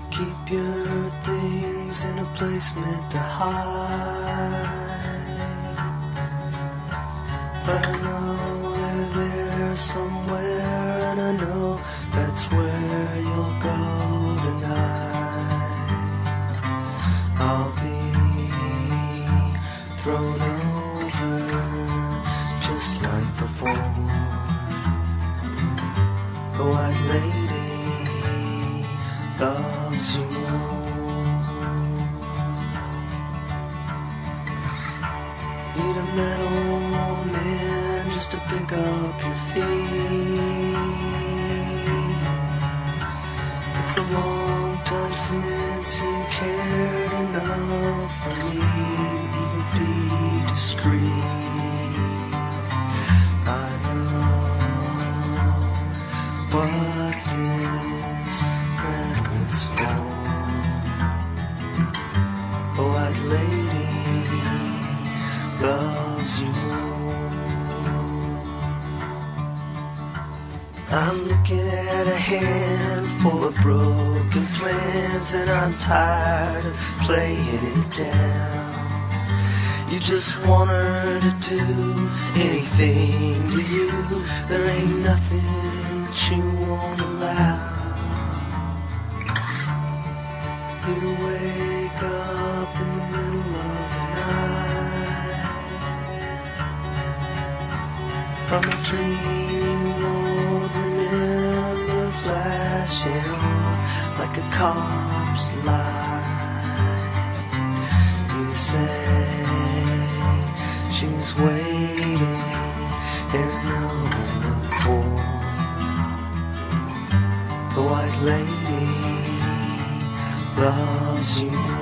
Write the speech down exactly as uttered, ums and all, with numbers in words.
Keep your things in a place meant to hide. But I know they're there somewhere, and I know that's where you'll go tonight. I'll be thrown over just like before. The white lady loves you more. Need a metal man just to pick up your feet. It's a long time since you cared enough for me to even be discreet. I know what this metal is for. The white lady loves you more. I'm looking at a handful of broken plans, and I'm tired of playing it down. You just want her to do anything to you. There ain't nothing that you won't allow. You wake up in the middle of the night from a dream you won't remember, flashing on like a cop's light. You say she's waiting in another form. The white lady loves you more.